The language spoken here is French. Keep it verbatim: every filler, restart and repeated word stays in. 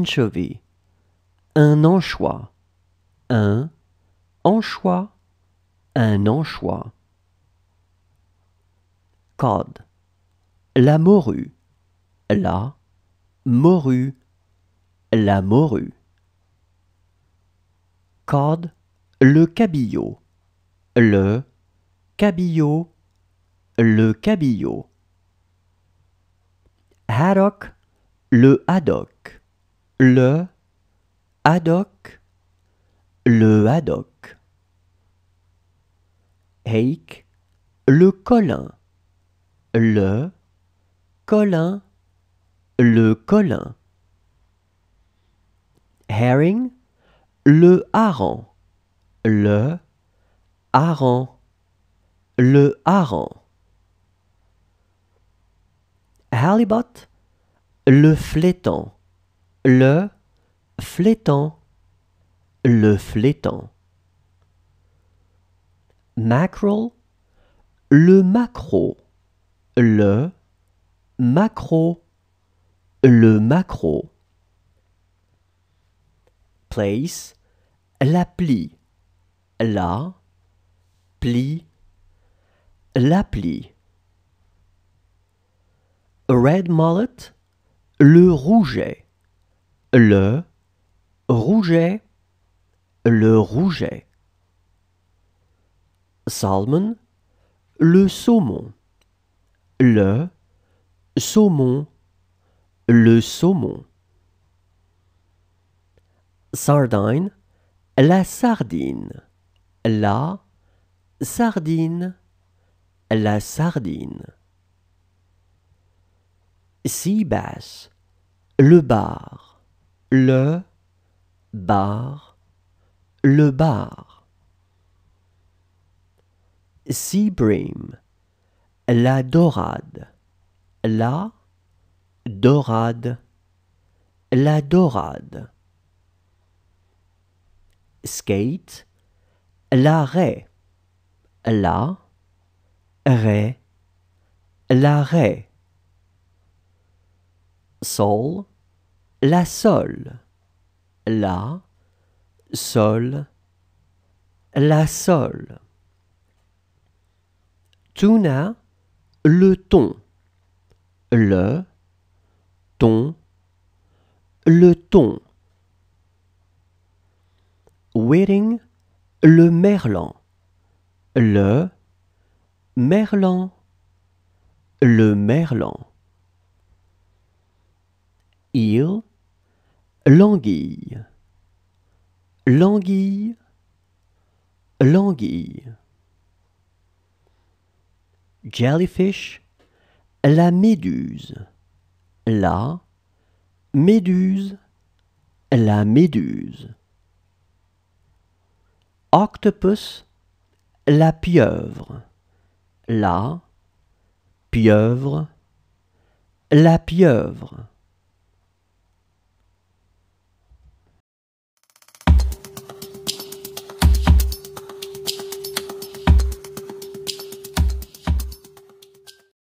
anchovy, un anchois, un anchois, un anchois. Cod, la morue, la morue, la morue. Cod, le cabillaud, le cabillaud, le cabillaud. Haddock, le haddock, le haddock, le haddock. Hake, le colin, le colin, le colin. Herring, le hareng, le hareng, le hareng. Halibut, le flétan, le flétan, le flétan. Mackerel, le maquereau, le maquereau, le maquereau. Place, la plie, la plie, la plie. Red mullet, le rouget, le rouget, le rouget. Salmon, le saumon, le saumon, le saumon. Sardine, la sardine, la sardine, la sardine. Sea bass, le bar, le bar, le bar. Sea bream, la dorade, la dorade, la dorade. Skate, la raie, la raie, la raie. Sole, la sole, la sole, la sole. Tuna, le thon, le thon, le thon. Whiting, le merlan, le merlan, le merlan. Eel, l'anguille, l'anguille, l'anguille. Jellyfish, la méduse, la méduse, la méduse. Octopus, la pieuvre, la pieuvre, la pieuvre.